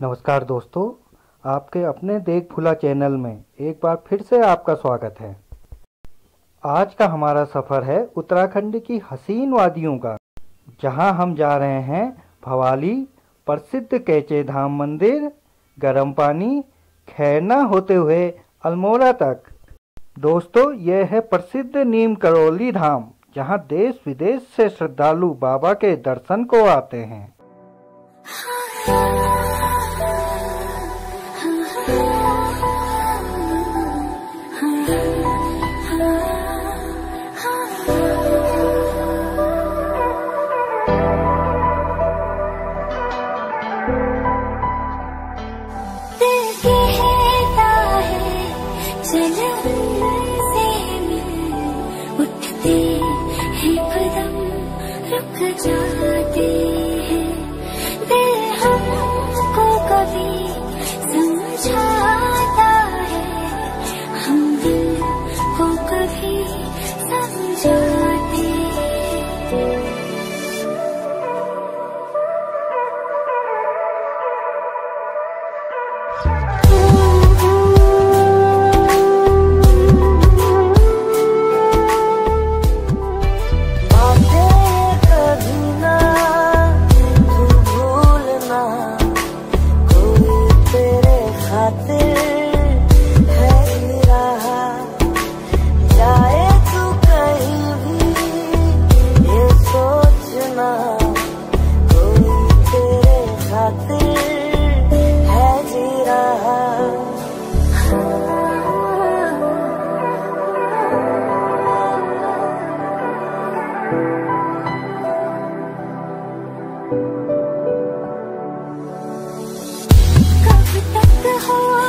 नमस्कार दोस्तों, आपके अपने देख भुला चैनल में एक बार फिर से आपका स्वागत है। आज का हमारा सफ़र है उत्तराखंड की हसीन वादियों का, जहां हम जा रहे हैं भवाली, प्रसिद्ध कैचे धाम मंदिर, गर्म पानी, खैरना होते हुए अल्मोड़ा तक। दोस्तों, यह है प्रसिद्ध नीम करौली धाम, जहां देश विदेश से श्रद्धालु बाबा के दर्शन को आते हैं। जाते हैं दिल हमको कभी समझाता है, हम दिल को कभी समझाते हैं। कब तक हो